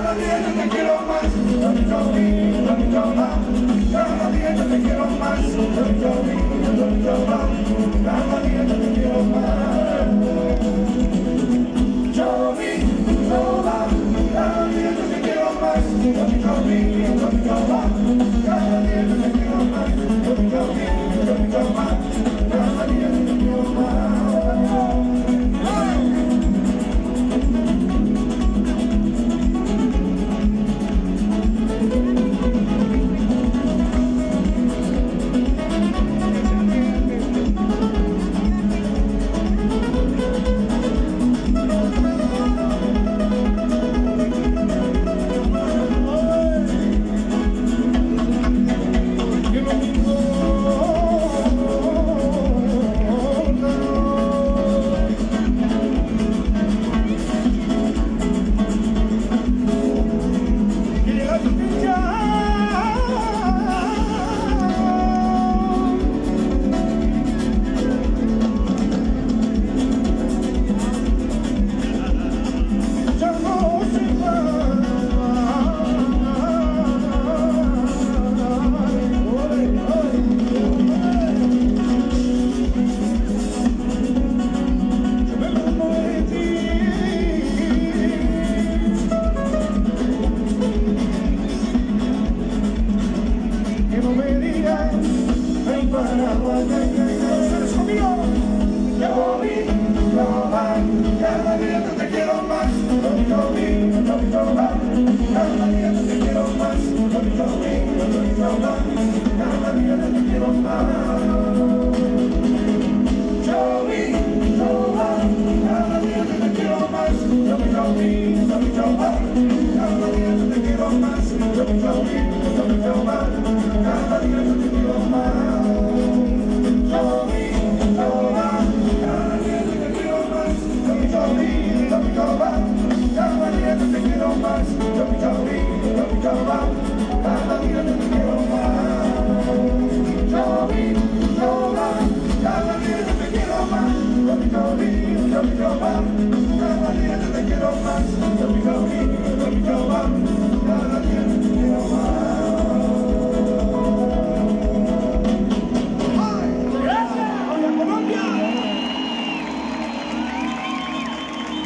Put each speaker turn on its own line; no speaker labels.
Cada día yo te quiero más, Johnny Johnny, Johnny Johnny. Cada día yo te quiero más, Johnny Johnny, Johnny Johnny. Cada día yo te quiero más. Johnny Johnny, cada día yo te quiero más, Johnny Johnny, Johnny Johnny.